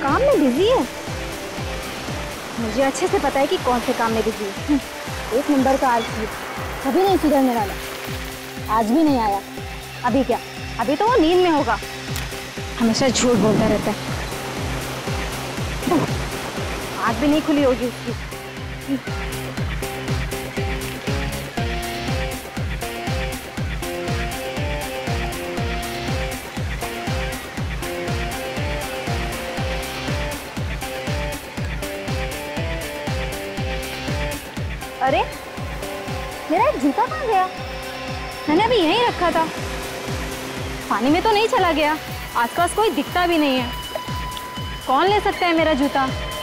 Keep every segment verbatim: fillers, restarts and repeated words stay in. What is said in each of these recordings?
काम में बिजी है। मुझे अच्छे से पता है कि कौन से काम में बिजी है। एक नंबर का आलसी, कभी नहीं सुधरने वाला। आज भी नहीं आया। अभी क्या? अभी तो वो नींद में होगा। हमेशा झूठ बोलता रहता है। आँख भी नहीं खुली होगी उसकी। अरे मेरा एक जूता कहाँ गया? मैंने अभी यहीं रखा था। पानी में तो नहीं चला गया? आसपास कोई दिखता भी नहीं है। कौन ले सकता है मेरा जूता?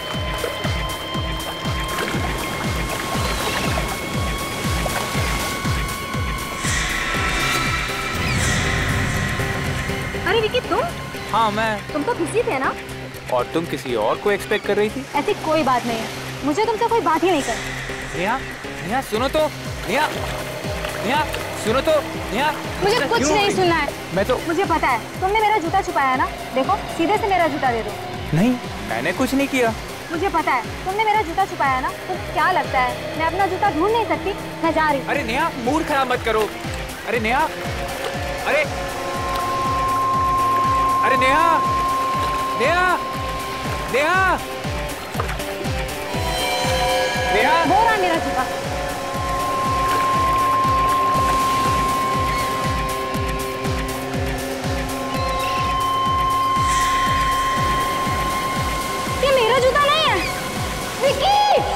अरे विकी, तुम? हाँ मैं। तुम तो बिजी थे ना? और तुम किसी और को एक्सपेक्ट कर रही थी? ऐसी कोई बात नहीं है, मुझे तुमसे कोई बात ही नहीं करनी। नेहा, नेहा सुनो तो। नेहा, नेहा सुनो तो। नेहा, मुझे कुछ नहीं सुनना है। मैं तो मुझे पता है तुमने मेरा जूता छुपाया ना। देखो, सीधे से मेरा जूता दे दो। नहीं, मैंने कुछ नहीं किया। मुझे पता है तुमने मेरा जूता छुपाया ना। तुम्हें क्या लगता है मैं अपना जूता ढूंढ नहीं सकती? मैं जा रही हूँ। अरे नेहा, मूड खराब मत करो। अरे नेहा, अरे अरे नेहा, नेहा, नेहा, नेहा। वो रहा मेरा जूता। ये मेरा जूता नहीं है विकी।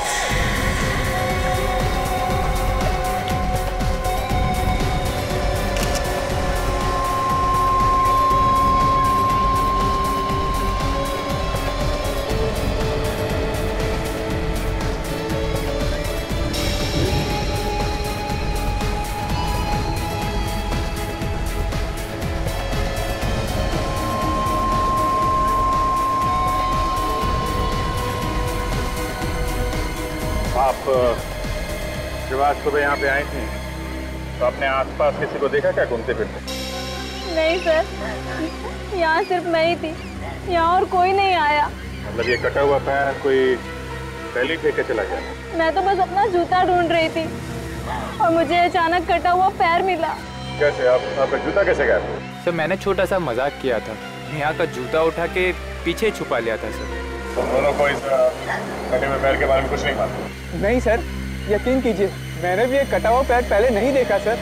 आप जब आज सुबह यहाँ पे आई थी तो आपने आसपास किसी को देखा क्या घूमते फिरते? नहीं सर, यहाँ सिर्फ मैं ही थी, यहाँ और कोई नहीं आया। मतलब ये कटा हुआ पैर कोई पहले फेंक के चला गया? मैं तो बस अपना जूता ढूंढ रही थी और मुझे अचानक कटा हुआ पैर मिला। कैसे? आप आपका जूता कैसे गया? सर मैंने छोटा सा मजाक किया था। नेहा का जूता उठा के पीछे छुपा लिया था सर। तो दोनों को इस कटे हुए पैर के बारे में कुछ नहीं मालूम? नहीं सर, यकीन कीजिए मैंने भी एक कटा हुआ पैर पहले नहीं देखा सर।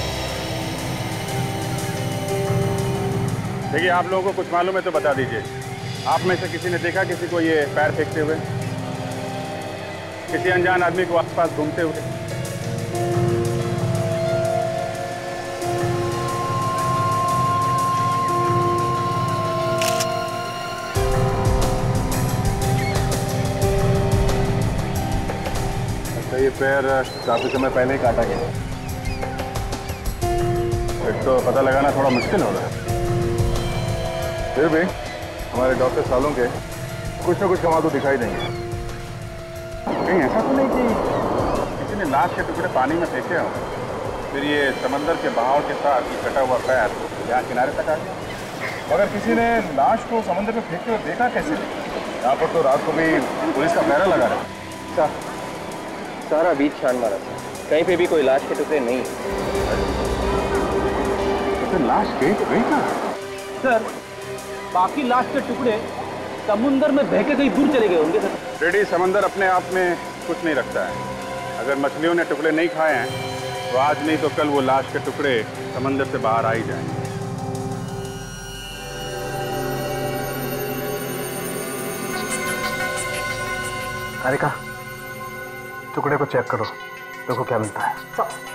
देखिए, आप लोगों को कुछ मालूम है तो बता दीजिए। आप में से किसी ने देखा किसी को ये पैर फेंकते हुए? किसी अनजान आदमी को आसपास घूमते हुए? ये पैर काफी समय पहले ही काटा गया। एक तो पता लगाना थोड़ा मुश्किल हो रहा है, फिर भी हमारे डॉक्टर सालों के कुछ ना कुछ कमाल तो दिखाई देंगे। कहीं ऐसा तो नहीं कि किसी ने लाश के टुकड़े पानी में फेंके हो, फिर ये समंदर के बहाव के साथ ये कटा हुआ पैर यहाँ किनारे तक आ गया? मगर किसी ने लाश को समंदर में फेंकते हुए देखा कैसे? यहाँ पर तो रात को भी पुलिस का पहरा लगा रहा है। सारा बीच छान मारा था, कहीं पे भी कोई लाश के टुकड़े नहीं। तो लाश गई तो गई कहाँ? सर बाकी लाश के टुकड़े समुंदर में बह के कहीं दूर चले गए होंगे सर। रेडी, समंदर अपने आप में कुछ नहीं रखता है। अगर मछलियों ने टुकड़े नहीं खाए हैं तो आज नहीं तो कल वो लाश के टुकड़े समंदर से बाहर आ ही जाएंगे। हारिका, टुकड़े को चेक करो, देखो क्या मिलता है।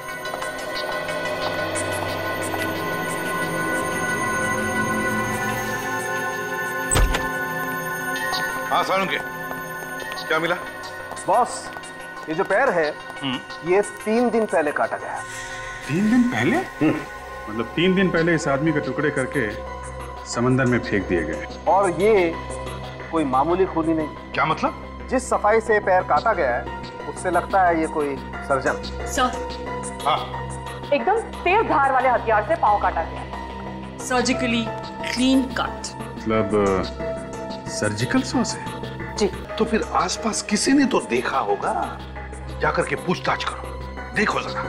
हाँ सालुंके, क्या मिला? बॉस, ये जो पैर है ये तीन दिन पहले काटा गया है। तीन दिन पहले? मतलब तीन दिन पहले इस आदमी के टुकड़े करके समंदर में फेंक दिए गए। और ये कोई मामूली खूनी नहीं। क्या मतलब? जिस सफाई से पैर काटा गया है उससे लगता है ये कोई सर्जन। सर, हाँ, एकदम तेज धार वाले हथियार से पांव काटा गया, सर्जिकली क्लीन कट। मतलब सर्जिकल सॉस है? जी। तो फिर आसपास किसी ने तो देखा होगा। जाकर के पूछताछ करो, देखो जरा।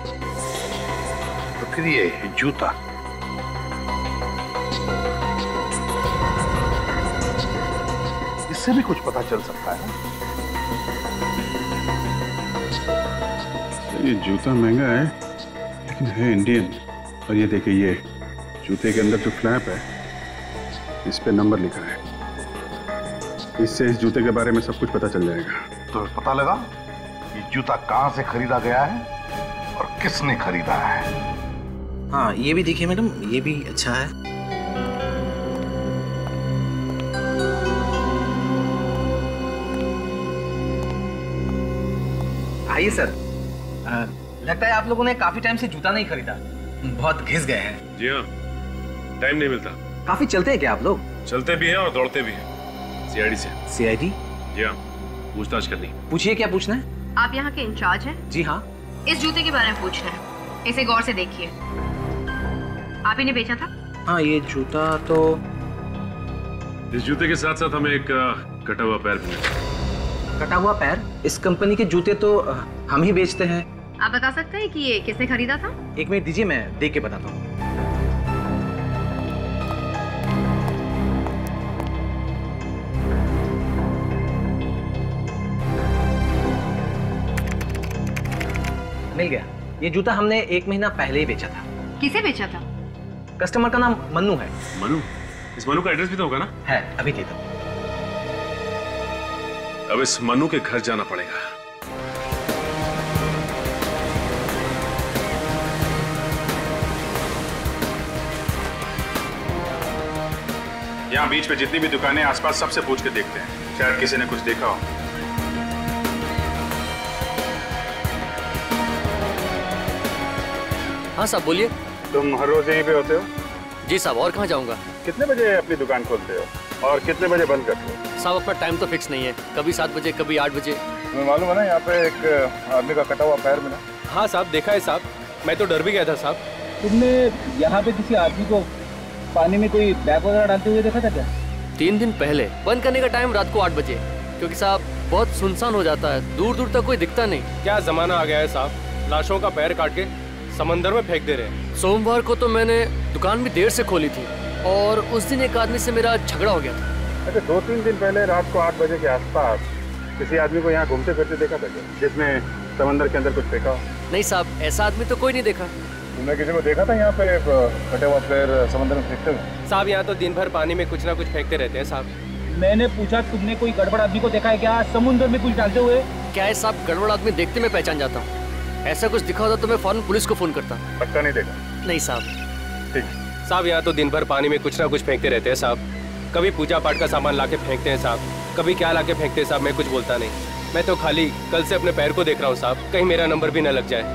तो फिर ये जूता, इससे भी कुछ पता चल सकता है। ये जूता महंगा है लेकिन है इंडियन। और ये देखिए, ये जूते के अंदर जो फ्लैप है इस पे नंबर लिखा है। इससे इस जूते के बारे में सब कुछ पता चल जाएगा। तो पता लगा ये जूता कहां से खरीदा गया है और किसने खरीदा है। हाँ, ये भी देखिए मैडम, ये भी अच्छा है। आइए सर। आ, लगता है आप लोगों ने काफी टाइम से जूता नहीं खरीदा, बहुत घिस गए हैं। जी हाँ, टाइम नहीं मिलता। काफी चलते हैं क्या आप लोग? चलते भी हैं और दौड़ते भी हैं। सीआईडी से। सीआईडी? जी हाँ, पूछताछ करनी। पूछिए, क्या पूछना है? आप यहाँ के इंचार्ज हैं? जी हाँ। इस जूते के बारे में पूछना है, इसे गौर से देखिए। आप इन्हें बेचा था? हाँ, ये जूता तो इस जूते के साथ साथ हमें एक कटा हुआ पैर भी मिला। कटा हुआ पैर? इस कंपनी के जूते तो हम ही बेचते हैं। आप बता सकते हैं कि ये किसने खरीदा था? एक मिनट दीजिए, मैं देख के बताता हूँ। मिल गया। ये जूता हमने एक महीना पहले ही बेचा था। किसे बेचा था? कस्टमर का नाम मन्नू है। मनु? इस मनु का एड्रेस भी तो होगा ना? है, अभी देता हूँ। अब इस मनु के घर जाना पड़ेगा। यहाँ बीच पे जितनी भी दुकानें आसपास सबसे पूछ के देखते हैं, शायद किसी ने कुछ देखा हो। हाँ साहब, बोलिए। तुम हर रोज यहीं पे होते हो? जी साहब, और कहाँ जाऊँगा। कितने बजे अपनी दुकान खोलते हो और कितने बजे बंद करते हो? साहब, अपना टाइम तो फिक्स नहीं है, कभी सात बजे कभी आठ बजे। तुम्हें मालूम है ना, यहाँ पे एक आदमी का कटा हुआ पैर मिला। हाँ साहब, देखा है साहब, मैं तो डर भी गया था साहब। तुमने यहाँ पे किसी आदमी को पानी में कोई बैग वगैरह डालते हुए देखा था क्या? तीन दिन पहले। बंद करने का टाइम रात को आठ बजे, क्योंकि साहब बहुत सुनसान हो जाता है, दूर दूर तक कोई दिखता नहीं। क्या जमाना आ गया है साहब, लाशों का पैर काट के समंदर में फेंक दे रहे हैं। सोमवार को तो मैंने दुकान भी देर से खोली थी और उस दिन एक आदमी से मेरा झगड़ा हो गया था। अच्छा, दो तीन दिन पहले रात को आठ बजे के आसपास किसी आदमी को यहाँ घूमते फिरते देखा था क्या, जिसने समंदर के अंदर कुछ फेंका? नहीं साहब, ऐसा आदमी तो कोई नहीं देखा। तुमने किसी को देखा था यहाँ पे कटे हुआ पैर समंदर में फेंकते हुए? साहब, यहाँ तो दिन भर पानी में कुछ ना कुछ फेंकते रहते हैं साहब। मैंने पूछा, तुमने कोई गड़बड़ आदमी को देखा है क्या समुद्र में कुछ डालते हुए? क्या है साहब, गड़बड़ आदमी देखते मैं पहचान जाता हूँ। ऐसा कुछ दिखा होता तो मैं फौरन पुलिस को फोन करता। पक्का नहीं देखा? नहीं साहब। ठीक साहब, यहाँ तो दिन भर पानी में कुछ ना कुछ फेंकते रहते हैं साहब। कभी पूजा पाठ का सामान लाके फेंकते हैं साहब, कभी क्या लाके फेंकते हैं साहब, मैं कुछ बोलता नहीं। मैं तो खाली कल से अपने पैर को देख रहा हूँ साहब, कहीं मेरा नंबर भी न लग जाए।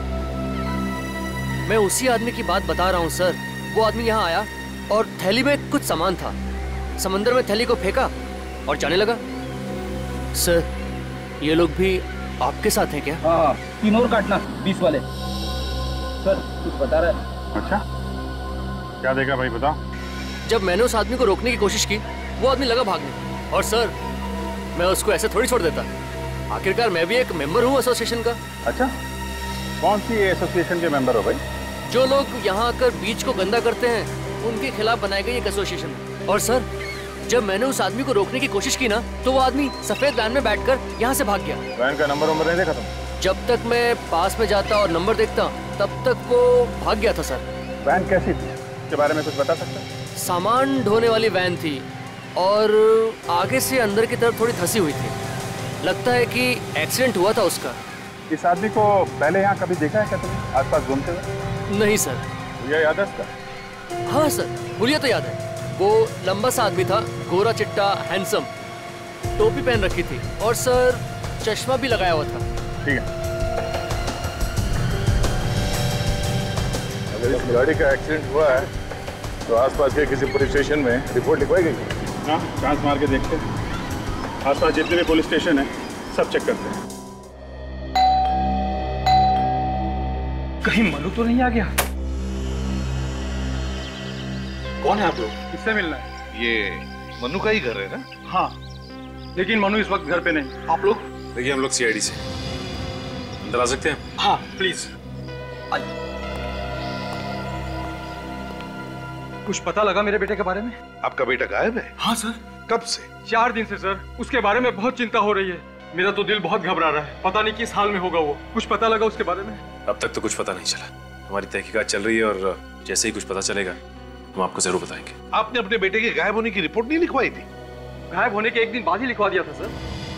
मैं उसी आदमी की बात बता रहा हूँ सर। वो आदमी यहाँ आया और थैली में कुछ सामान था, समंदर में थैली को फेंका और जाने लगा। सर, ये लोग भी आपके साथ हैं क्या? हाँ, तीन और काटना, बीस वाले। सर, कुछ बता रहा है। अच्छा, क्या देखा भाई, बताओ। जब मैंने उस आदमी को रोकने की कोशिश की, वो आदमी लगा भागने। और सर, मैं उसको ऐसे थोड़ी छोड़ देता, आखिरकार मैं भी एक मेंबर हूँ एसोसिएशन का। अच्छा, कौन सी एसोसिएशन के मेंबर हो भाई? जो लोग यहाँ आकर बीच को गंदा करते हैं, उनके खिलाफ बनाई गई एक एसोसिएशन है। और सर, जब मैंने उस आदमी को रोकने की कोशिश की ना, तो वो आदमी सफेद वैन में बैठकर यहाँ से भाग गया। वैन का नंबर नंबर नहीं देखा तुम? जब तक मैं पास में जाता और नंबर देखता, तब तक वो भाग गया था सर। वैन कैसी थी, इसके बारे में कुछ बता सकते हैं? सामान ढोने वाली वैन थी और आगे से अंदर की तरफ थोड़ी धसी हुई थी। लगता है कि एक्सीडेंट हुआ था उसका। इस आदमी को पहले यहाँ कभी देखा है क्या तुमने, आसपास घूमते हुए? नहीं सर। ये याद है इसका? हाँ सर, हुलिया तो याद है। वो लंबा सा आदमी था, गोरा चिट्टा, हैंडसम, टोपी पहन रखी थी और सर चश्मा भी लगाया हुआ था। ठीक है, अगर इस गाड़ी का एक्सीडेंट हुआ है तो आसपास के किसी पुलिस स्टेशन में रिपोर्ट लिखवाई गई? हाँ, चांस मार के देखते हैं। आसपास जितने भी पुलिस स्टेशन है सब चेक करते हैं। कहीं मनु तो नहीं आ गया? कौन है आप लोग? किससे मिलना है? ये मनु का ही घर है ना? हाँ, लेकिन मनु इस वक्त घर पे नहीं। आप लोग? देखिए हम लोग सीआईडी से अंदर आ सकते हैं? हाँ प्लीज। कुछ पता लगा मेरे बेटे के बारे में? आपका बेटा गायब है? हाँ सर। कब से? चार दिन से सर। उसके बारे में बहुत चिंता हो रही है। मेरा तो दिल बहुत घबरा रहा है। पता नहीं किस हाल में होगा वो। कुछ पता लगा उसके बारे में? अब तक तो कुछ पता नहीं चला। हमारी तहकीकात चल रही है और जैसे ही कुछ पता चलेगा हम आपको जरूर बताएंगे। आपने अपने बेटे के गायब होने की रिपोर्ट नहीं लिखवाई थी? गायब होने के एक दिन बाद ही लिखवा दिया था सर।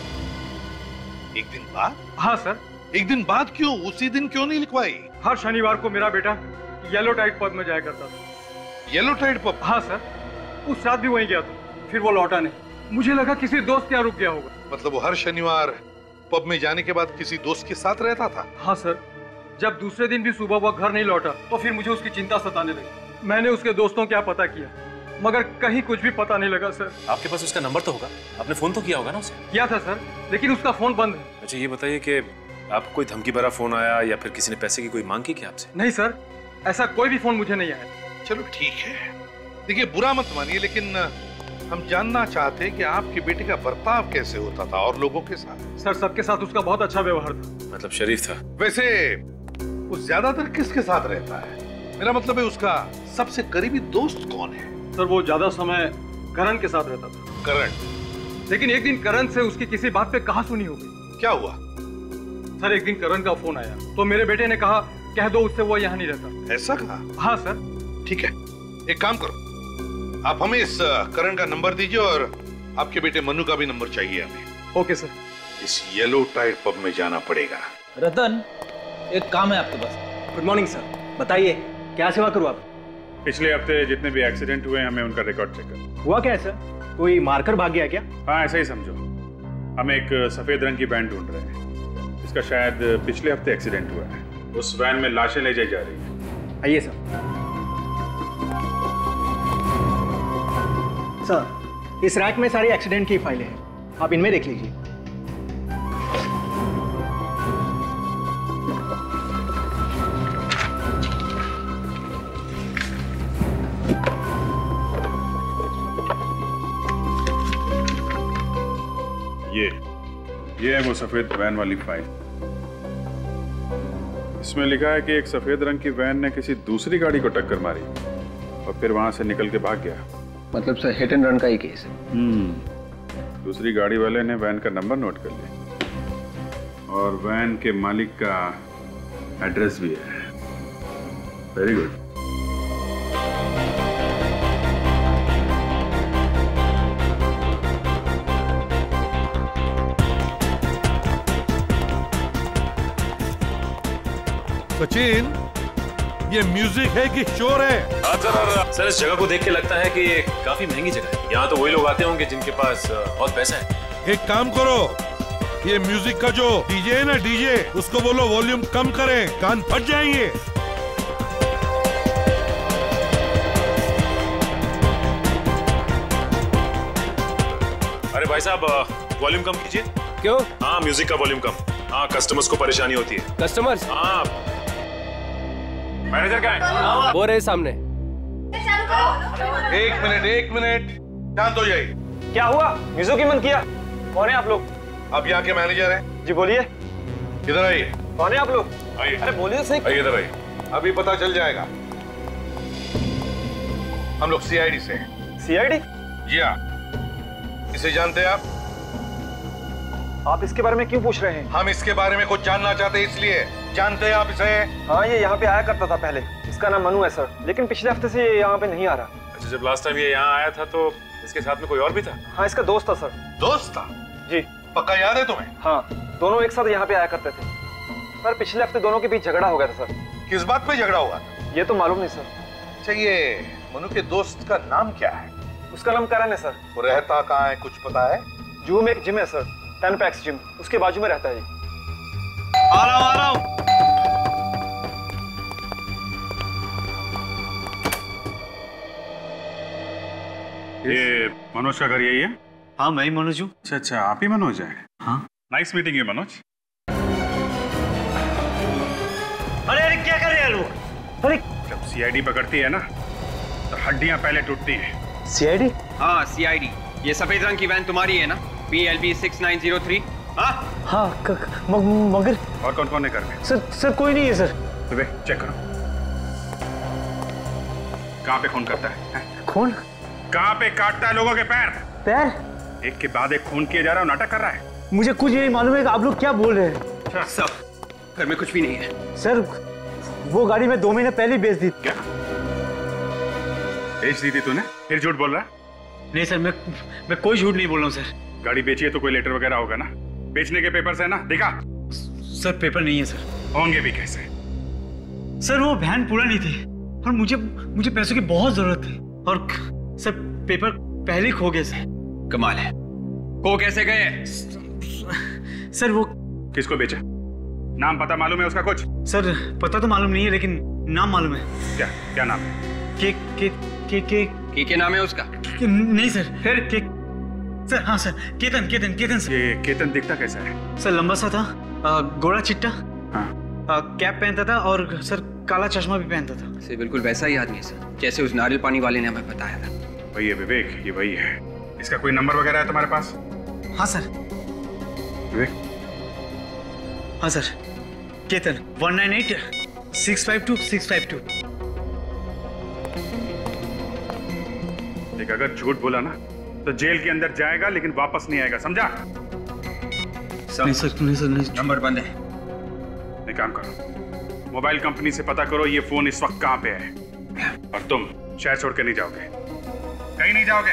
एक दिन बाद? हाँ सर। एक दिन बाद क्यों? उसी दिन क्यों नहीं लिखवाई? हर शनिवार को मेरा बेटा येलो टाइड पब में जाया करता था। Yellow tide pub? हाँ सर। उस रात भी वहीं गया था, फिर वो लौटा नहीं। मुझे लगा किसी दोस्त के यहाँ रुक गया होगा। मतलब वो हर शनिवार पब में जाने के बाद किसी दोस्त के साथ रहता था? हाँ सर। जब दूसरे दिन भी सुबह वो घर नहीं लौटा तो फिर मुझे उसकी चिंता सताने लगी। मैंने उसके दोस्तों क्या पता किया, मगर कहीं कुछ भी पता नहीं लगा सर। आपके पास उसका नंबर तो होगा? आपने फोन तो किया होगा ना उसे? किया था सर, लेकिन उसका फोन बंद है। अच्छा ये बताइए कि आपको कोई धमकी भरा फोन आया या फिर किसी ने पैसे की कोई मांग की क्या आपसे? नहीं सर, ऐसा कोई भी फोन मुझे नहीं आया। चलो ठीक है, देखिए बुरा मत मानिए, लेकिन हम जानना चाहते हैं कि आपके बेटे का बर्ताव कैसे होता था और लोगों के साथ? सर सबके साथ उसका बहुत अच्छा व्यवहार था। मतलब शरीफ था? वैसे वो ज्यादातर किसके साथ रहता है? मेरा मतलब है उसका सबसे करीबी दोस्त कौन है? सर वो ज्यादा समय करण के साथ रहता था। करण? लेकिन एक दिन करण से उसकी किसी बात पे कहासुनी हो गई। क्या हुआ? सर एक दिन करण का फोन आया तो मेरे बेटे ने कहा कह दो उससे वो यहाँ नहीं रहता। ऐसा कहा? हाँ सर। ठीक है, एक काम करो, आप हमें इस करण का नंबर दीजिए और आपके बेटे मनु का भी नंबर चाहिए हमें। Okay sir. इस येलो टाइड पब में जाना पड़ेगा। रतन, एक काम है आपके पास। गुड मॉर्निंग सर, बताइए क्या सेवा करूँ आप? पिछले हफ्ते जितने भी एक्सीडेंट हुए हमें उनका रिकॉर्ड चेक कर। हुआ क्या है सर? कोई मारकर भाग गया क्या? हाँ ऐसा ही समझो। हम एक सफेद रंग की वैन ढूंढ रहे हैं, इसका शायद पिछले हफ्ते एक्सीडेंट हुआ है। उस वैन में लाशें ले जाई जा रही हैं। आइए सर। सर इस रैक में सारी एक्सीडेंट की फाइलें हैं, आप इनमें देख लीजिए। ये ये है वो सफेद वैन वाली फाइल। इसमें लिखा है कि एक सफेद रंग की वैन ने किसी दूसरी गाड़ी को टक्कर मारी और फिर वहां से निकल के भाग गया। मतलब सर हिट एंड रन का ही केस है। हम्म दूसरी गाड़ी वाले ने वैन का नंबर नोट कर लिया और वैन के मालिक का एड्रेस भी है। Very good. सचिन, ये म्यूजिक है कि शोर है? हाँ सर, सर इस जगह को देख के लगता है कि ये काफी महंगी जगह है। यहाँ तो वही लोग आते होंगे जिनके पास बहुत पैसा है। एक काम करो, ये म्यूजिक का जो डीजे है ना डीजे, उसको बोलो वॉल्यूम कम करें, कान फट जाएंगे। अरे भाई साहब वॉल्यूम कम कीजिए। क्यों? हाँ म्यूजिक का वॉल्यूम कम। हाँ कस्टमर्स को परेशानी होती है। कस्टमर्स? हाँ मैनेजर क्या है? वो रहे सामने। एक मिनट एक मिनट, शांत हो जाइए। क्या हुआ? म्यूजिक की मन किया? कौन है आप लोग? आप यहाँ के मैनेजर हैं? जी बोलिए। इधर आइए। कौन है आप लोग? आइए। अरे बोलिए सही। आइए इधर आइए। अभी पता चल जाएगा। हम लोग सीआईडी से हैं। सीआईडी? जी हाँ। इसे जानते हैं आप? आप इसके बारे में क्यों पूछ रहे हैं? हम इसके बारे में कुछ जानना चाहते हैं इसलिए। जानते हैं आप इसे? हाँ ये यहाँ पे आया करता था पहले। इसका नाम मनु है सर, लेकिन पिछले हफ्ते से ये यहाँ पे नहीं आ रहा। अच्छा जब लास्ट टाइम ये यहाँ आया था तो इसके साथ में कोई और भी था? हाँ इसका दोस्त था सर। दोस्त था? जी। पक्का याद है तुम्हें? हाँ दोनों एक साथ यहाँ पे आया करते थे सर। पिछले हफ्ते दोनों के बीच झगड़ा हो गया था सर। किस बात पे झगड़ा हुआ था? ये तो मालूम नहीं सर। अच्छा ये मनु के दोस्त का नाम क्या है? उसका नाम करण है सर। वो रहता कहाँ है कुछ पता है? जू में एक जिम है सर, टेन पैक्स जिम, उसके बाजू में रहता है। आ रहा हूं आ रहा हूं। ये मनोज का घर यही है? हाँ मैं ही मनोज हूँ। अच्छा अच्छा आप ही मनोज हैं? हाँ। नाइस मीटिंग है मनोज। अरे अरे क्या कर रहे हैं लोग? अरे जब सीआईडी पकड़ती है ना तो हड्डियां पहले टूटती हैं। सीआईडी? हाँ सीआईडी। ये सफेद रंग की वैन तुम्हारी है ना? P L B six nine zero three. हाँ हाँ क- क- म- मगर और कौन कौन है घर में? सर सर कोई नहीं है सर। विवेक चेक करो, कहाँ पे खून करता है, है? खून? कहाँ पे काटता है लोगों के पैर? पैर? एक के बाद एक खून किए जा रहा है, नाटक कर रहा है। मुझे कुछ नहीं मालूम है कि आप लोग क्या बोल रहे हैं। सब घर में कुछ भी नहीं है सर। वो गाड़ी मैं दो महीने पहले ही बेच दी। क्या बेच दी थी तूने? फिर झूठ बोल रहा है? नहीं सर, मैं मैं कोई झूठ नहीं बोल रहा हूँ सर। गाड़ी बेची है तो कोई लेटर वगैरह होगा ना? बेचने के पेपर्स है ना? दिखा। सर पेपर नहीं है सर। होंगे भी कैसे? सर वो वैन पूरा नहीं थी और मुझे मुझे पैसों की बहुत जरूरत थी और सर पेपर पहले ही खो गए सर। कमाल है, को कैसे गए? सर वो किसको बेचा? नाम पता मालूम है उसका कुछ? सर पता तो मालूम नहीं है लेकिन नाम मालूम है। क्या क्या नाम है? के के के के के के नाम है उसका? के, नहीं सर। फिर के सर हाँ सर केतन केतन केतन सर। ये केतन दिखता कैसा है? सर लंबा सा था, आ, गोरा चिट्टा, हाँ। कैप पहनता था और सर काला चश्मा भी पहनता था। से बिल्कुल वैसा ही आदमी है सर, जैसे उस नारियल पानी वाले ने हमें बताया था। वही है विवेक, ये वही है। इसका कोई नंबर वगैरह है तुम्हारे पास? हाँ सर। विवेक? हाँ sir, Ketan one nine eight six five two six five two. देख अगर झूठ बोला ना तो जेल के अंदर जाएगा लेकिन वापस नहीं आएगा, समझा? नहीं सर, नहीं सर, नहीं। नंबर बंद है। एक काम करो, मोबाइल कंपनी से पता करो ये फोन इस वक्त कहाँ पे है, और तुम शहर छोड़ के नहीं जाओगे, कहीं नहीं जाओगे।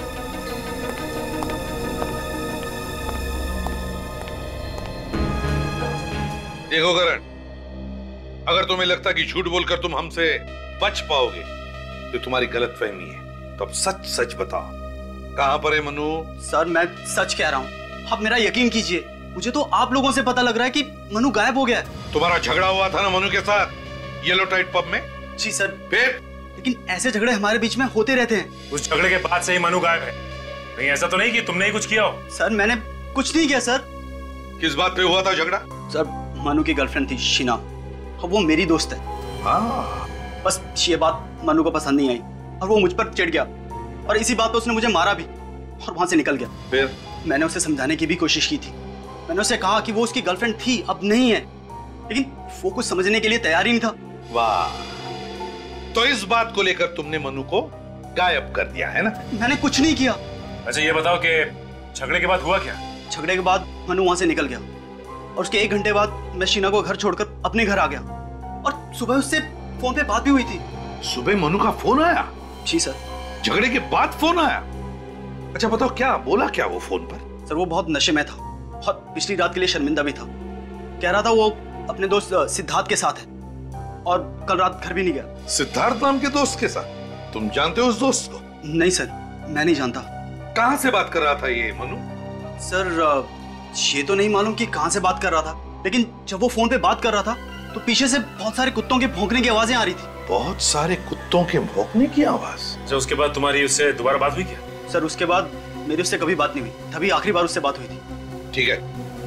देखो करण, अगर तुम्हें लगता कि झूठ बोलकर तुम हमसे बच पाओगे तो तुम्हारी गलतफहमी है। तो अब सच सच बताओ, कहां पर है मनु? सर मैं सच कह रहा हूँ, आप मेरा यकीन कीजिए, मुझे तो आप लोगों से पता लग रहा है कि मनु गायब हो गया है। तुम्हारा झगड़ा हुआ था ना मनु के साथ येलो टाइट पब में? जी सर। फिर? लेकिन ऐसे झगड़े हमारे बीच में होते रहते हैं। उस झगड़े के बाद से ही मनु गायब है। कहीं ऐसा तो नहीं कि तुमने ही कुछ किया हो? सर मैंने कुछ नहीं किया सर। किस बात पे हुआ था झगड़ा? सर मनु की गर्लफ्रेंड थी शीना, और वो मेरी दोस्त है। हाँ। बस ये बात मनु को पसंद नहीं आई और वो मुझ पर चिढ़ गया और इसी बात पर उसने मुझे मारा भी और वहां से निकल गया। फिर? मैंने उसे समझाने की भी कोशिश की थी, मैंने उसे कहा कि वो उसकी गर्लफ्रेंड थी अब नहीं है, लेकिन वो कुछ समझने के लिए तैयार ही नहीं था। वाह, तो इस बात को लेकर तुमने मनु को गायब कर दिया है ना? मैंने कुछ नहीं किया। अच्छा ये बताओ कि झगड़े के बाद हुआ क्या? झगड़े के बाद मनु वहां से निकल गया और उसके एक घंटे बाद मैं शीना को घर छोड़कर अपने घर आ गया और सुबह उससे फोन पे बात भी हुई थी। सुबह मनु का फोन आया? जी सर। झगड़े के बाद फोन आया? अच्छा बताओ क्या बोला क्या वो फोन पर? सर वो बहुत नशे में था और पिछली रात के लिए शर्मिंदा भी था। कह रहा था वो अपने दोस्त सिद्धार्थ के साथ है और कल रात घर भी नहीं गया। सिद्धार्थ नाम के दोस्त के साथ? तुम जानते हो उस दोस्त को? नहीं सर, मैं नहीं जानता। कहां से बात कर रहा था ये मनु? सर ये तो नहीं मालूम कि कहां से बात कर रहा था, लेकिन जब वो फोन पे बात कर रहा था तो पीछे से बहुत सारे कुत्तों के भौंकने की आवाजें आ रही थी। बहुत सारे कुत्तों के भौंकने की आवाज? जब उसके बाद तुम्हारी उससे दोबारा बात हुई क्या? सर उसके बाद मेरी उससे कभी बात नहीं हुई, तभी आखिरी बार उससे बात हुई थी। ठीक है,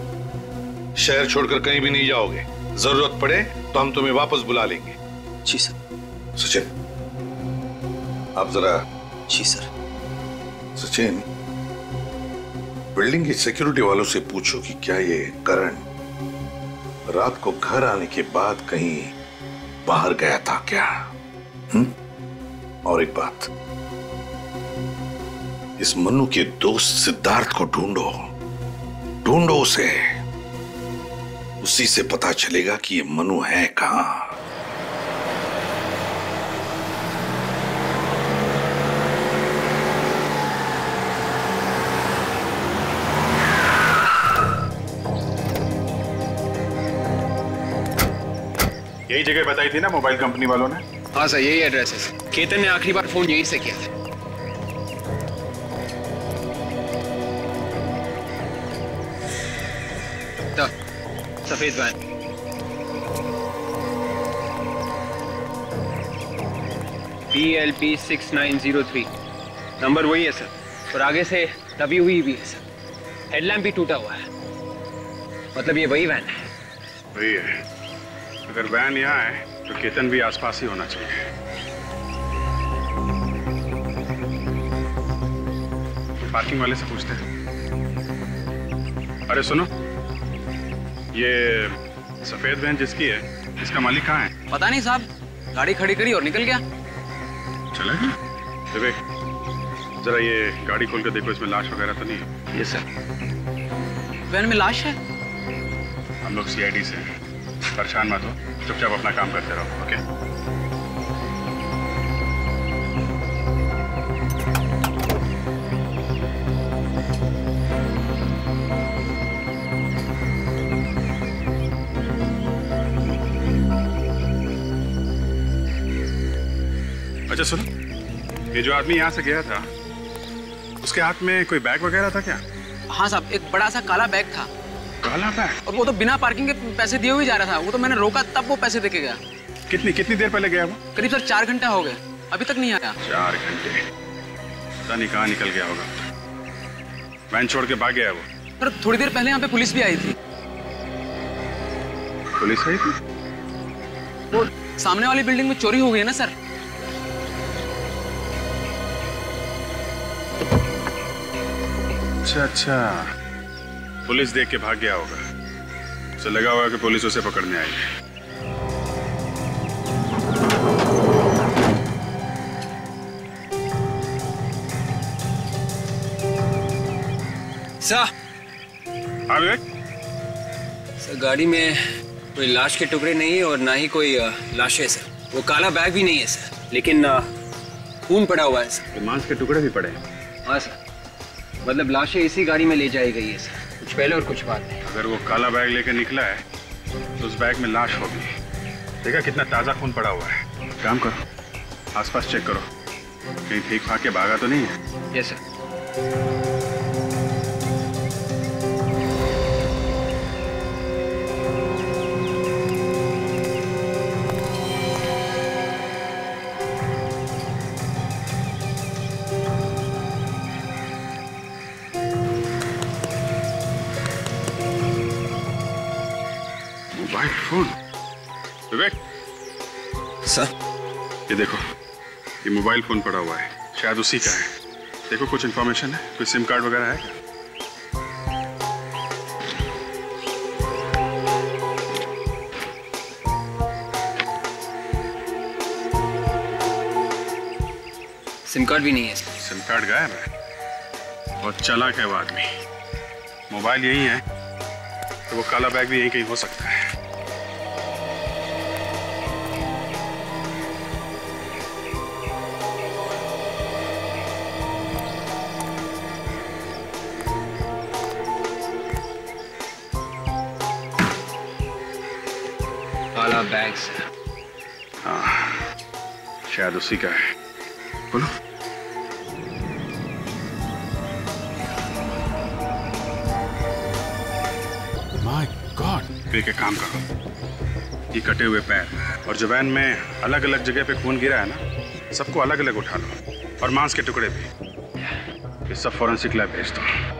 शहर छोड़कर कहीं भी नहीं जाओगे, जरूरत पड़े तो हम तुम्हें वापस बुला लेंगे। जी सर। सचिन आप जरा। जी सर। सचिन, बिल्डिंग के सिक्योरिटी वालों से पूछो कि क्या ये करण रात को घर आने के बाद कहीं बाहर गया था क्या? हुँ? और एक बात, इस मनु के दोस्त सिद्धार्थ को ढूंढो, ढूंढो उसे, उसी से पता चलेगा कि ये मनु है कहां। यही जगह बताई थी ना मोबाइल कंपनी वालों ने? हाँ सर यही एड्रेस है। केतन ने आखिरी बार फोन यहीं से किया था। तो, सफेद van. P L P six nine zero three number वही है सर, और आगे से दबी हुई भी है सर, हेडलैम्प भी टूटा हुआ है, मतलब ये वही वैन है। वही है। अगर वैन यहाँ है तो केतन भी आसपास ही होना चाहिए। पार्किंग वाले से पूछते हैं। अरे सुनो, ये सफेद वैन जिसकी है, इसका मालिक कहाँ है? पता नहीं साहब, गाड़ी खड़ी करी और निकल गया। चला गया? विवेक, जरा ये गाड़ी खोल कर देखो, इसमें लाश वगैरह तो नहीं है? ये सर, वैन में लाश है? हम लोग सीआईडी से हैं, परेशान मत हो, चुपचाप अपना काम करते रहो। ओके? अच्छा सुनो, ये जो आदमी यहाँ से गया था, उसके हाथ में कोई बैग वगैरह था क्या? हाँ साहब, एक बड़ा सा काला बैग था। काला बैग? और वो तो बिना पार्किंग के पैसे दिए हुए जा रहा था। वो तो मैंने रोका तब वो पैसे देके गया। कितनी कितनी देर पहले गया वो? करीब सर चार घंटे हो गए, अभी तक नहीं आया। चार घंटे? पता नहीं कहाँ निकल गया होगा। वैन छोड़ के भाग गया है वो? सर थोड़ी देर पहले यहाँ पे पुलिस भी आई थी। पुलिस आई थी? वो सामने वाली बिल्डिंग में चोरी हो गई है ना सर। अच्छा अच्छा, पुलिस देख के भाग गया होगा। उसे लगा होगा कि पुलिस उसे पकड़ने आई है। सर, हाँ विवेक? सर गाड़ी में कोई लाश के टुकड़े नहीं है और ना ही कोई लाश है सर। वो काला बैग भी नहीं है सर, लेकिन खून पड़ा हुआ है सर। मांस के टुकड़े भी पड़े हैं? हाँ सर, मतलब लाशें इसी गाड़ी में ले जाई गई है सर, कुछ पहले और कुछ बाद में। अगर वो काला बैग लेकर निकला है तो उस बैग में लाश होगी। देखा कितना ताजा खून पड़ा हुआ है। काम करो, आसपास चेक करो, कहीं फेंक फाक के भागा तो नहीं है? Yes sir. Mobile phone? Vivek sir, ये देखो, ये मोबाइल फोन पड़ा हुआ है, शायद उसी का है। देखो कुछ इन्फॉर्मेशन है, कोई सिम कार्ड वगैरह है क्या? सिम कार्ड भी नहीं है। सिम कार्ड गायब है? बहुत चालाक है वो आदमी। मोबाइल यही है तो वो काला बैग भी यहीं कहीं हो सकता है। काला बैग सर? हाँ, शायद उसी का है। बोलो। My god! एक काम करो, ये कटे हुए पैर और जो वैन में अलग अलग जगह पे खून गिरा है ना, सबको अलग अलग उठा लो, और मांस के टुकड़े भी। ये सब फॉरेंसिक लैब भेज दो।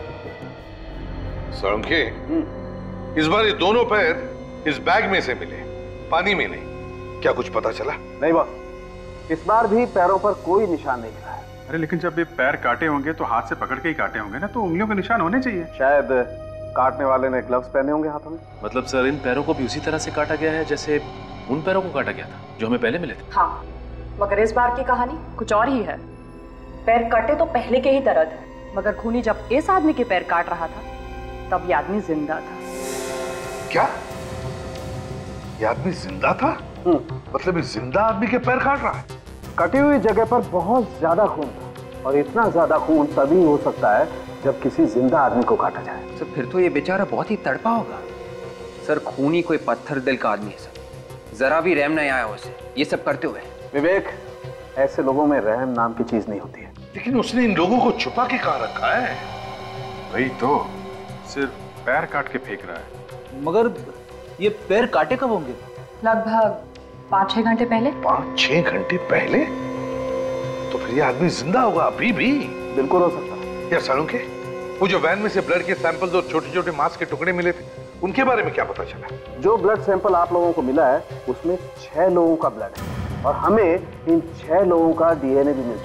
सोलंकी, इस बार ये दोनों पैर इस बैग में से मिले, पानी में नहीं। क्या कुछ पता चला? नहीं बॉस, इस बार भी पैरों पर कोई निशान नहीं मिला है। अरे लेकिन जब ये पैर काटे होंगे तो हाथ से पकड़ के ही काटे होंगे ना, तो उंगलियों के निशान होने चाहिए। शायद काटने वाले ने ग्लव्स पहने होंगे हाथों में। मतलब सर इन पैरों को भी उसी तरह से काटा गया है जैसे उन पैरों को काटा गया था जो हमें पहले मिले थे। हाँ, मगर इस बार की कहानी कुछ और ही है। पैर कटे तो पहले के ही दर्द है, मगर खूनी जब इस आदमी के पैर काट रहा था तब ये आदमी जिंदा था। क्या? ये आदमी जिंदा था? मतलब इस जिंदा आदमी के पैर काट रहा है? कटी हुई जगह पर बहुत ज्यादा खून था, और इतना ज्यादा खून तभी हो सकता है जब किसी जिंदा आदमी को काटा जाए। सर फिर तो ये बेचारा बहुत ही तड़पा होगा। सर खूनी कोई पत्थर दिल का आदमी है सर, जरा भी रहम नहीं आया उसे ये सब करते हुए। विवेक, ऐसे लोगों में रहम नाम की चीज नहीं होती है। लेकिन उसने इन लोगों को छुपा के कहाँ रखा है? वही तो, सिर्फ पैर काट के फेंक रहा है। मगर ये पैर काटे कब होंगे? लगभग पाँच छह घंटे पहले। पाँच छह घंटे पहले? तो फिर ये आदमी जिंदा होगा अभी भी? बिल्कुल हो सकता है। यार सालुंके, वो जो वैन में से ब्लड के सैंपल्स और छोटे छोटे मांस के टुकड़े मिले थे, उनके बारे में क्या पता चला? जो ब्लड सैंपल आप लोगों को मिला है उसमें छह लोगों का ब्लड है, और हमें इन छह लोगों का डीएनए भी मिल चुका है।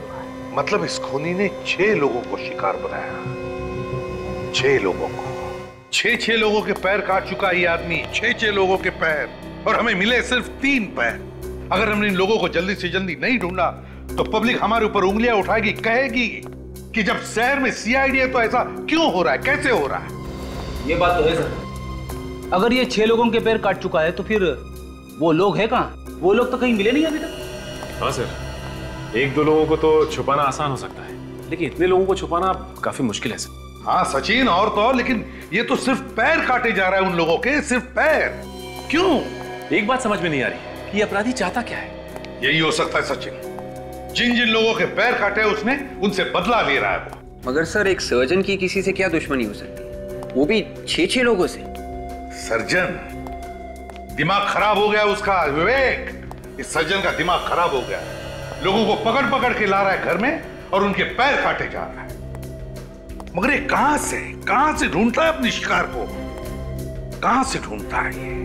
मतलब इस खूनी ने छह लोगों को शिकार बनाया, छह लोगों को, छह छह लोगों के पैर काट चुका ये आदमी, छह छह लोगों के पैर, और हमें मिले सिर्फ तीन पैर। अगर हमने इन लोगों को जल्दी से जल्दी नहीं ढूंढा तो पब्लिक हमारे ऊपर उंगलियां उठाएगी, कहेगी कि जब शहर में सीआईडी है तो ऐसा क्यों हो रहा है, कैसे हो रहा है। ये बात तो है सर। अगर ये छह लोगों के पैर काट चुका है तो फिर वो लोग हैं कहाँ? वो लोग तो कहीं मिले नहीं अभी तक। हाँ सर, एक दो लोगों को तो छुपाना आसान हो सकता है, लेकिन इतने लोगों को छुपाना काफी मुश्किल है सर। हाँ सचिन, और तो और, लेकिन ये तो सिर्फ पैर काटे जा रहा है उन लोगों के, सिर्फ पैर। क्यों? एक बात समझ में नहीं आ रही कि अपराधी चाहता क्या है। यही हो सकता है सचिन, जिन जिन लोगों के पैर काटे उसने उनसे बदला ले रहा है वो। मगर सर, एक सर्जन की किसी से क्या दुश्मनी हो सकती है, वो भी छह छह लोगों से। सर्जन? दिमाग खराब हो गया उसका विवेक, इस सर्जन का दिमाग खराब हो गया, लोगों को पकड़ पकड़ के ला रहा है घर में और उनके पैर काटे जा रहा है। मगर ये कहां से कहां से ढूंढता है अपने शिकार को, कहां से ढूंढता है ये,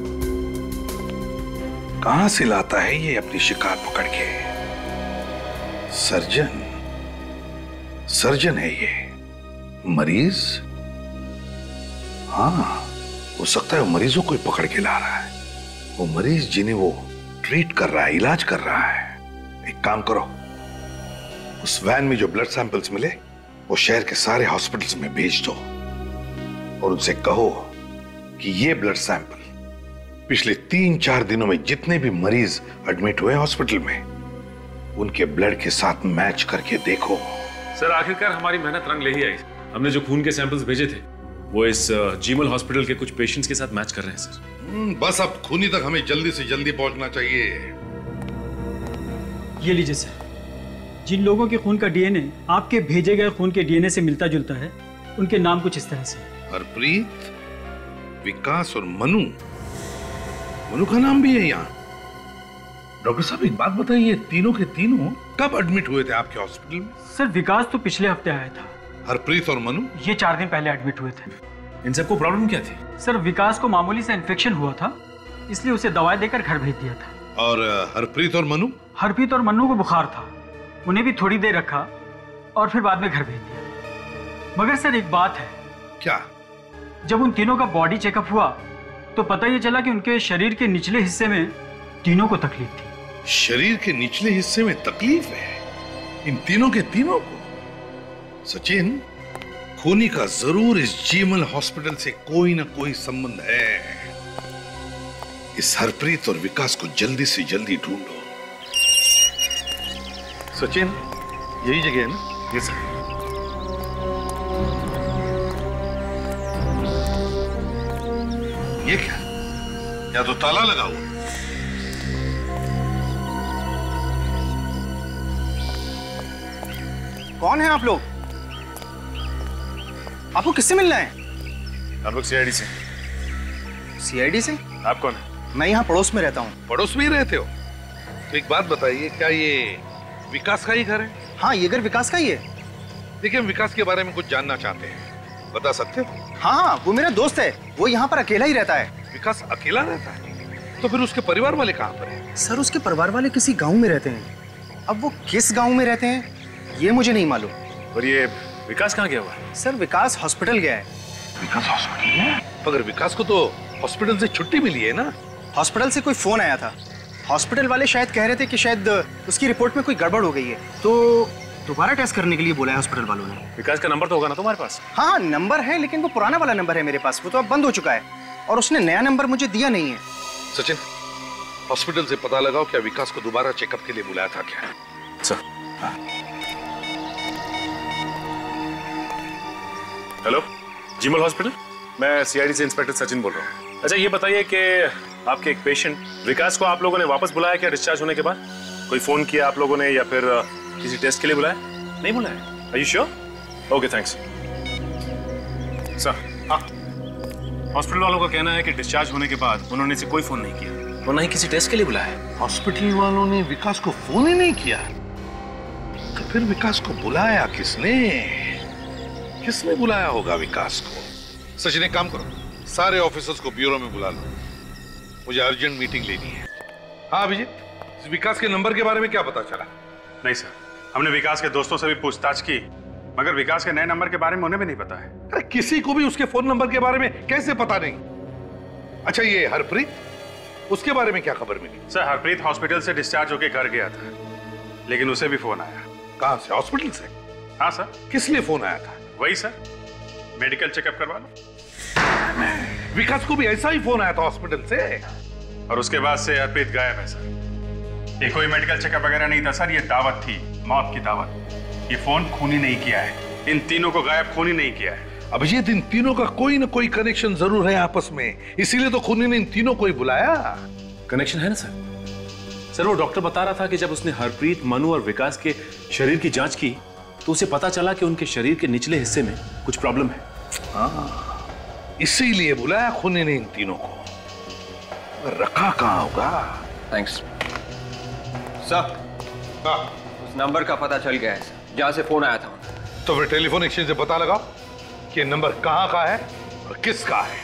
कहां से लाता है ये अपनी शिकार पकड़ के? सर्जन, सर्जन है ये, मरीज? हाँ, हो सकता है वो मरीजों को ही पकड़ के ला रहा है, वो मरीज जिन्हें वो ट्रीट कर रहा है, इलाज कर रहा है। एक काम करो, उस वैन में जो ब्लड सैंपल्स मिले वो शहर के सारे हॉस्पिटल्स में भेज दो और उनसे कहो कि ये ब्लड सैंपल पिछले तीन चार दिनों में जितने भी मरीज एडमिट हुए हॉस्पिटल में उनके ब्लड के साथ मैच करके देखो। सर, आखिरकार हमारी मेहनत रंग ले ही आई। हमने जो खून के सैंपल्स भेजे थे वो इस जीमल हॉस्पिटल के कुछ पेशेंट्स के साथ मैच कर रहे हैं सर। बस अब खूनी तक हमें जल्दी से जल्दी पहुंचना चाहिए। ये लीजिए सर, जिन लोगों के खून का डीएनए आपके भेजे गए खून के डीएनए से मिलता जुलता है, उनके नाम कुछ इस तरह से। हरप्रीत, विकास और मनु। मनु का नाम भी है यहाँ। डॉक्टर साहब, एक बात बताइए, तीनों के तीनों कब एडमिट हुए थे आपके हॉस्पिटल में? सर, विकास तो पिछले हफ्ते आया था। हरप्रीत और मनु? ये चार दिन पहले एडमिट हुए थे। इन सबको प्रॉब्लम क्या थी? सर, विकास को मामूली सा इन्फेक्शन हुआ था, इसलिए उसे दवाई देकर घर भेज दिया था। और हरप्रीत और मनु? हरप्रीत और मनु को बुखार था, उन्हें भी थोड़ी देर रखा और फिर बाद में घर भेज दिया। मगर सर, एक बात है। क्या? जब उन तीनों का बॉडी चेकअप हुआ तो पता ये चला कि उनके शरीर के निचले हिस्से में तीनों को तकलीफ थी। शरीर के निचले हिस्से में तकलीफ है इन तीनों के तीनों को? सचिन, खूनी का जरूर इस जीमल हॉस्पिटल से कोई ना कोई संबंध है। इस हरप्रीत और विकास को जल्दी से जल्दी ढूंढो। सचिन, यही जगह है ना? Yes sir. ये क्या? या तो ताला लगा हुआ। कौन है आप लोग? आपको किससे मिलना है? हम लोग सीआईडी से। सीआईडी से? आप कौन है? मैं यहाँ पड़ोस में रहता हूँ। पड़ोस में ही रहते हो? तो एक बात बताइए, क्या ये विकास का ही घर है? हाँ, ये घर विकास का ही है। देखिए, हम विकास के बारे में कुछ जानना चाहते हैं, बता सकते हो? हाँ, वो मेरा दोस्त है, वो यहाँ पर अकेला ही रहता है। विकास अकेला रहता है? तो फिर उसके परिवार वाले कहाँ पर हैं? सर, उसके परिवार वाले किसी गांव में रहते हैं। अब वो किस गांव में रहते हैं ये मुझे नहीं मालूम। और ये विकास कहाँ गया हुआ है? सर, विकास हॉस्पिटल गया है। विकास हॉस्पिटल गया है? मगर विकास को तो हॉस्पिटल से छुट्टी मिली है ना? हॉस्पिटल से कोई फोन आया था, हॉस्पिटल वाले शायद कह रहे थे कि शायद उसकी रिपोर्ट में कोई गड़बड़ हो गई है, तो दोबारा टेस्ट करने के लिए बोला है हॉस्पिटल वालों ने। विकास का नंबर तो होगा ना तुम्हारे पास? हाँ, नंबर है, लेकिन वो पुराना वाला नंबर है मेरे पास, वो तो अब बंद हो चुका है और उसने नया नंबर मुझे दिया नहीं है। सचिन, हॉस्पिटल से पता लगाओ क्या विकास को दोबारा चेकअप के लिए बुलाया था क्या? सर। हाँ। हेलो, जीमल हॉस्पिटल, मैं सीआईडी से इंस्पेक्टर सचिन बोल रहा हूँ। अच्छा, ये बताइए कि आपके एक पेशेंट विकास को आप लोगों ने वापस बुलाया क्या डिस्चार्ज होने के बाद? कोई फोन किया आप लोगों ने या फिर किसी टेस्ट के लिए बुलाया? नहीं बुलाया? Are you sure? Okay, thanks. Sir, हाँ, हॉस्पिटल वालों का कहना है कि डिस्चार्ज होने के बाद उन्होंने इसे कोई फोन नहीं किया और ना ही किसी टेस्ट के लिए बुलाया। हॉस्पिटल वालों ने विकास को फोन ही नहीं किया? तो फिर विकास को बुलाया किसने? किसने बुलाया होगा विकास को? सचिन, एक काम करो, सारे ऑफिसर्स को ब्यूरो में बुला लो, मुझे अर्जेंट मीटिंग लेनी है। हाँ अभिजीत, विकास के नंबर के बारे में क्या पता चला? नहीं सर, हमने विकास के दोस्तों से भी पूछताछ की, मगर विकास के नए नंबर के बारे में उन्हें भी नहीं पता है। अरे किसी को भी उसके फोन नंबर के बारे में कैसे पता नहीं? अच्छा ये हरप्रीत, उसके बारे में क्या खबर मिली? सर हरप्रीत हॉस्पिटल से डिस्चार्ज होकर घर गया था, लेकिन उसे भी फोन आया। कहां से? हॉस्पिटल से? हाँ सर। किस लिए फोन आया था? वही सर, मेडिकल चेकअप करवा लो। विकास को भी ऐसा ही फोन आया था हॉस्पिटल से, और उसके बाद से हरप्रीत गायब है सर। ये कोई मेडिकल चेकअप वगैरह नहीं था सर, ये दावत थी, मौत की दावत। ये फोन खूनी नहीं किया है, इन तीनों को गायब खूनी नहीं किया है। अभिजीत, इन तीनों का कोई ना कोई कनेक्शन जरूर है आपस में, इसीलिए तो खूनी ने इन तीनों को ही बुलाया। कनेक्शन है ना सर? सर वो डॉक्टर बता रहा था कि जब उसने हरप्रीत, मनु और विकास के शरीर की जांच की तो उसे पता चला कि उनके शरीर के निचले हिस्से में कुछ प्रॉब्लम है। हाँ, इसीलिए बुलाया खूनी ने इन तीनों को। रखा कहाँ होगा? Thanks sir. उस नंबर का पता चल गया है सर, जहां से फोन आया था। तो फिर टेलीफोन एक्सचेंज से पता लगाओ कि नंबर कहां का है और किसका है।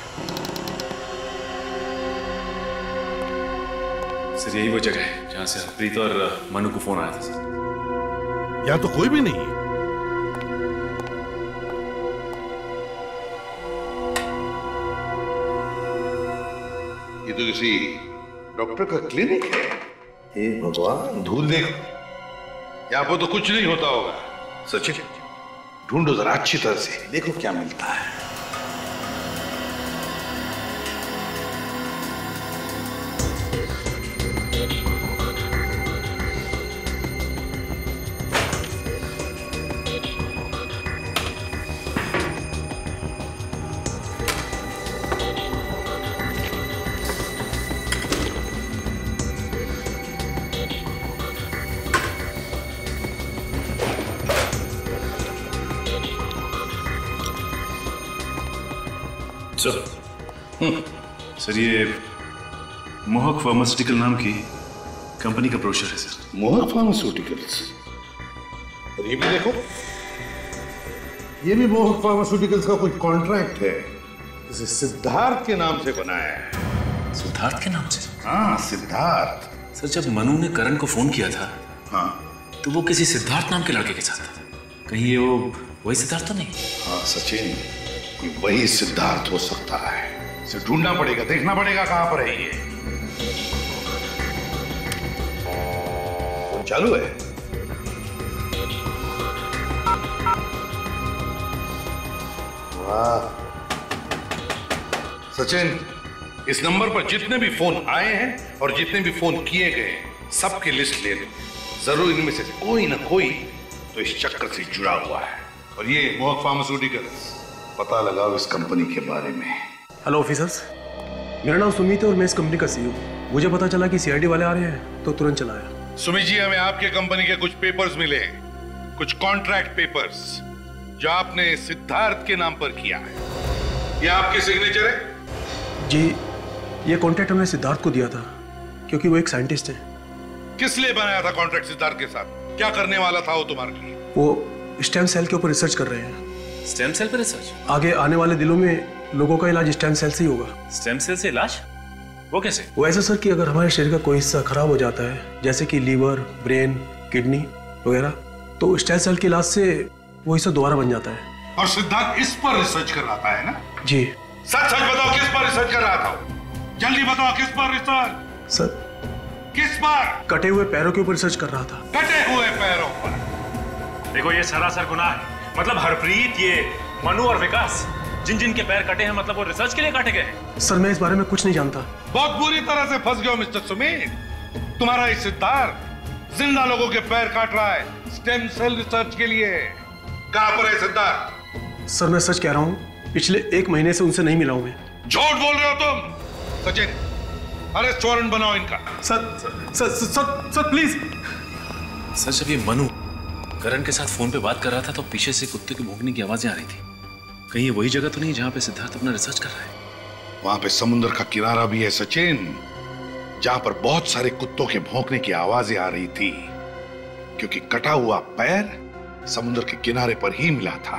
सर यही वो जगह है जहां से हरप्रीत और मनु को फोन आया था सर। यहां तो कोई भी नहीं है। ये तो किसी डॉक्टर का क्लिनिक है। हे भगवान, धूल देखो, यहाँ पर तो कुछ नहीं होता होगा। सचिन ढूंढो जरा अच्छी तरह से, देखो क्या मिलता है। सर सर ये मोहक फार्मास्यूटिकल नाम की कंपनी का ब्रोशर है सर। मोहक फार्मास्यूटिकल्स? और ये भी देखो, ये भी मोहक फार्मास्यूटिकल्स का कोई कॉन्ट्रैक्ट है, इसे सिद्धार्थ के नाम से बनाया है। सिद्धार्थ के नाम से? हाँ सिद्धार्थ। सर जब मनु ने करण को फोन किया था, हाँ, तो वो किसी सिद्धार्थ नाम के लड़के के साथ था। कहीं ये वो वही सिद्धार्थ तो नहीं? हाँ सचिन, वही सिद्धार्थ हो सकता है। इसे ढूंढना पड़ेगा, देखना पड़ेगा कहां पर है ये। फोन चालू है? वाह सचिन, इस नंबर पर जितने भी फोन आए हैं और जितने भी फोन किए गए हैं, सबकी लिस्ट ले लो। जरूर इनमें से कोई ना कोई तो इस चक्कर से जुड़ा हुआ है। और ये मोहक फार्मास्यूटिकल्स, पता लगाओ इस कंपनी के बारे में। हेलो ऑफिसर्स, मेरा नाम सुमित है और मैं इस कंपनी का सीईओ। मुझे पता चला कि सीआईडी वाले आ रहे हैं तो तुरंत चला आया। सुमित जी, हमें आपके कंपनी के कुछ पेपर्स मिले, कुछ कॉन्ट्रैक्ट पेपर्स जो आपने सिद्धार्थ के नाम पर किया है। ये आपके सिग्नेचर है? जी, ये कॉन्ट्रैक्ट हमने सिद्धार्थ को दिया था क्योंकि वो एक साइंटिस्ट है। किस लिए बनाया था कॉन्ट्रैक्ट सिद्धार्थ के साथ? क्या करने वाला था वो तुम्हारे लिए? वो स्टेम सेल के ऊपर रिसर्च कर रहे हैं। स्टेम सेल पर रिसर्च? आगे आने वाले दिनों में लोगों का इलाज स्टेम सेल से ही होगा। स्टेम सेल से इलाज? वो कैसे? वो ऐसा सर कि अगर हमारे शरीर का कोई हिस्सा खराब हो जाता है, जैसे कि लीवर, ब्रेन, किडनी वगैरह, तो स्टेम सेल के इलाज से वो हिस्सा दोबारा बन जाता है। और सिद्धार्थ इस पर रिसर्च कर रहा था, है ना? जी। सच सच बताओ, किस पर रिसर्च कर रहा था? जल्दी बताओ, किस पर रिसर्च? सर किस पर? कटे हुए पैरों के ऊपर रिसर्च कर रहा था। कटे हुए पैरों पर? देखो ये सरासर गुनाह है। मतलब हरप्रीत, ये मनु और विकास, जिन जिन के पैर कटे हैं, मतलब वो रिसर्च के लिए काटे गए? सर मैं इस बारे में कुछ नहीं जानता। बहुत बुरी तरह से फंस गए हो मिस्टर सुमित। तुम्हारा ये सिद्धार्थ जिंदा लोगों के पैर काट रहा है स्टेम सेल रिसर्च के लिए। कहां पर है सिद्धार्थ? सर मैं सच कह रहा हूँ, पिछले एक महीने से उनसे नहीं मिला हूं मैं। झूठ बोल रहे हो तुम। सचिन, अरेस्ट वारंट बनाओ इनका। Sir sir sir sir please. Sir जब ये मनु करण के साथ फोन पे बात कर रहा था तो पीछे से कुत्ते के भौंकने की आवाजें आ रही थी। कहीं ये वही जगह तो नहीं जहां पे सिद्धार्थ अपना रिसर्च कर रहा है? वहां पे समुद्र का किनारा भी है सचिन, जहां पर बहुत सारे कुत्तों के भौंकने की आवाजें आ रही थी, क्योंकि कटा हुआ पैर समुद्र के किनारे पर ही मिला था।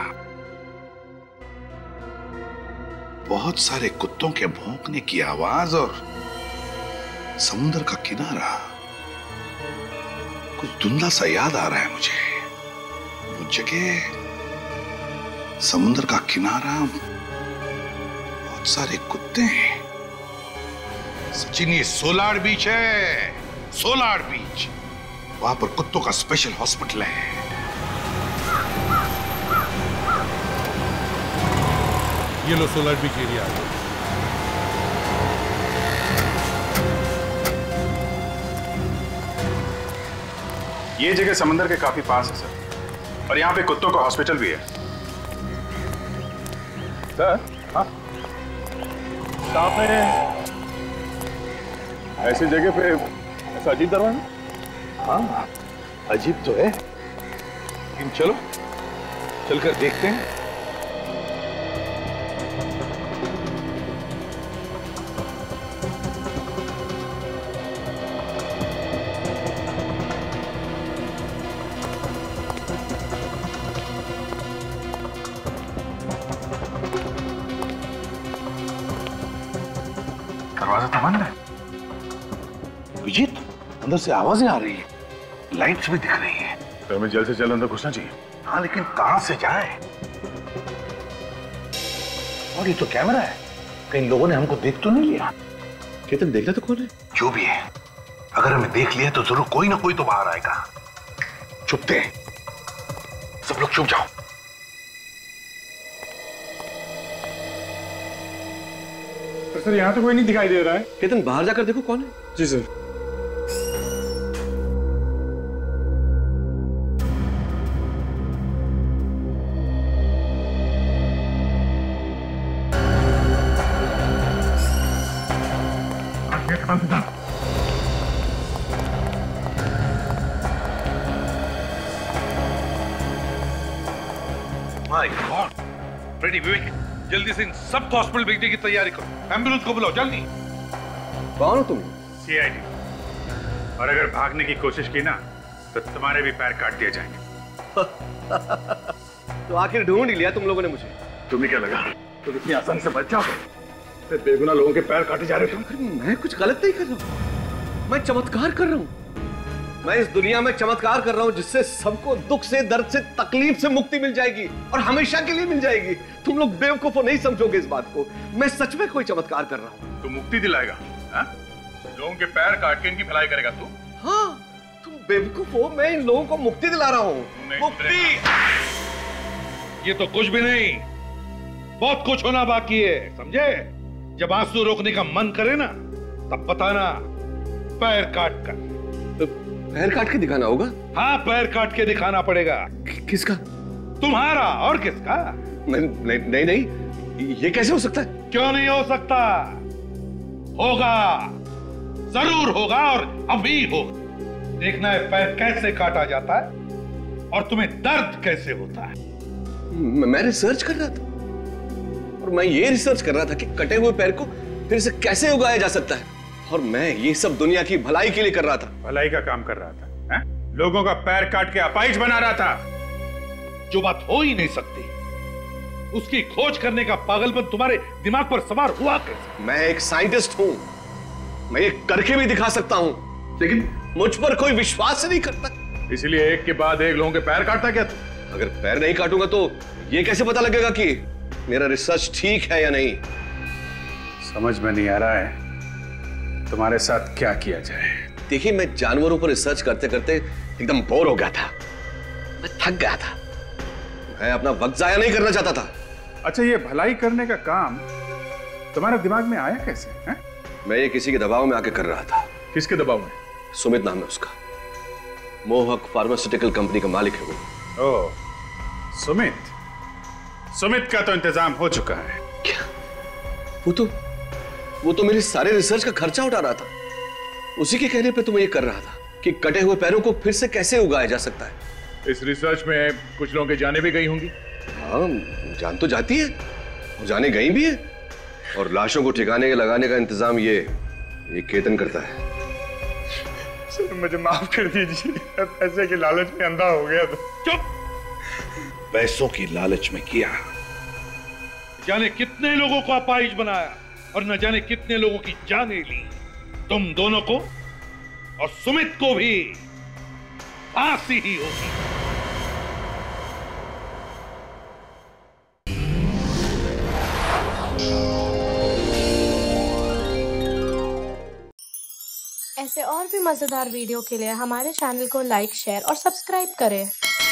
बहुत सारे कुत्तों के भौंकने की आवाज और समुद्र का किनारा, कुछ धुंधला सा याद आ रहा है मुझे। कुछ जगह समुद्र का किनारा, बहुत सारे कुत्ते हैं। सचिन, ये सोलार बीच है, सोलार बीच। वहां पर कुत्तों का स्पेशल हॉस्पिटल है। ये लो सोलार बीच एरिया आ गया। ये जगह समंदर के काफी पास है सर, और यहाँ पे कुत्तों का हॉस्पिटल भी है। सर, हाँ, आपने ऐसी जगह पे ऐसा अजीब दरवाजा? हाँ, अजीब तो है, लेकिन चलो चलकर देखते हैं। दरवाजा तो बंद है। विजीत, अंदर से आवाजें आ रही है, लाइट्स भी दिख रही है। तो हमें जल्द से जल्द अंदर घुसना चाहिए। हाँ, लेकिन कहां से जाए? और ये तो कैमरा है, कहीं लोगों ने हमको देख तो नहीं लिया? केतन, देखना तो कौन है? जो भी है, अगर हमें देख लिया तो जरूर कोई ना कोई तो बाहर आएगा। चुपते, सब लोग चुप जाओ। सर, यहाँ तो कोई नहीं दिखाई दे रहा है। केतन, बाहर जाकर देखो कौन है। जी sir. My god, Freddie, Vivek, जल्दी से इन सबको हॉस्पिटल भेजने की तैयारी करो। एम्बुलेंस को बुलाओ जल्दी। कौन हो तुम? सीआईडी। और अगर भागने की कोशिश की ना तो तुम्हारे भी पैर काट दिए जाएंगे। तो आखिर ढूंढ ही लिया तुम लोगों ने मुझे। तुम्हें क्या लगा तुम इतनी आसानी से बच जाओगे? फिर बेगुनाह लोगों के पैर काटे जा रहे हो तुम। मैं कुछ गलत नहीं कर रहा हूं, मैं चमत्कार कर रहा हूं। मैं इस दुनिया में चमत्कार कर रहा हूं जिससे सबको दुख से, दर्द से, तकलीफ से मुक्ति मिल जाएगी और हमेशा के लिए मिल जाएगी। तुम लोग बेवकूफ नहीं समझोगे इस बात को। मैं सच में कोई चमत्कार कर रहा हूं। तू मुक्ति दिलाएगा? हाँ? लोगों के पैर काट के इनकी भलाई करेगा तू? हाँ, तुम बेवकूफ हो, मैं इन लोगों को मुक्ति दिला रहा हूं। मुक्ति? ये तो कुछ भी नहीं, बहुत कुछ होना बाकी है, समझे? जब आंसू रोकने का मन करे ना तब बताना, पैर काट कर। तो पैर काट के दिखाना होगा? हाँ, पैर काट के दिखाना पड़ेगा। कि, किसका? तुम्हारा, और किसका? नहीं नहीं नहीं, नहीं। ये कैसे हो सकता है? क्यों नहीं हो सकता? होगा, जरूर होगा, और अभी होगा। देखना है पैर कैसे काटा जाता है और तुम्हें दर्द कैसे होता है। मैं रिसर्च कर रहा था, और मैं ये रिसर्च कर रहा था कि कटे हुए पैर को फिर से कैसे उगाया जा सकता है, और मैं ये सब दुनिया की भलाई के लिए कर रहा था। भलाई का काम कर रहा था, है? लोगों का पैर काट के अपाहिज बना रहा था। जो बात हो ही नहीं सकती, उसकी खोज करने का पागलपन तुम्हारे दिमाग पर सवार हुआ कैसे? मैं एक साइंटिस्ट हूं, मैं ये करके भी दिखा सकता हूं, लेकिन मुझ पर कोई विश्वास नहीं करता। इसलिए एक के बाद एक लोगों के पैर काटता क्या तू? अगर पैर नहीं काटूंगा तो ये कैसे पता लगेगा कि मेरा रिसर्च ठीक है या नहीं? समझ में नहीं आ रहा है तुम्हारे साथ क्या किया जाए। देखिए, मैं जानवरों पर रिसर्च करते करते एकदम बोर हो गया था, मैं थक गया था। मैं अपना वक्त जाया नहीं करना चाहता था। अच्छा, ये भलाई करने का काम तुम्हारे दिमाग में आया कैसे? है? मैं ये किसी के दबाव में आके कर रहा था। किसके दबाव में? सुमित नाम है उसका, मोहक फार्मास्यूटिकल कंपनी का मालिक है वो। ओह, सुमित। सुमित का तो इंतजाम हो चुका है। क्या? वो तो वो तो मेरे सारे रिसर्च का खर्चा उठा रहा था। उसी के कहने पे तो मैं ये कर रहा था कि कटे हुए पैरों को फिर से कैसे उगाया जा सकता है। इस रिसर्च में कुछ लोगों की जानें भी गई होंगी। हाँ, जान तो जाती है और जाने गई भी है, और लाशों को ठिकाने लगाने का इंतजाम ये ये केतन करता है। सर, मुझे माफ कर दीजिए, पैसे के लालच में अंधा हो गया था। चुप! पैसों की लालच में किया। जाने कितने लोगों को अपाहिज बनाया और न जाने कितने लोगों की जानें ली। तुम दोनों को और सुमित को भी फांसी ही होगी। ऐसे और भी मज़ेदार वीडियो के लिए हमारे चैनल को लाइक, शेयर और सब्सक्राइब करें।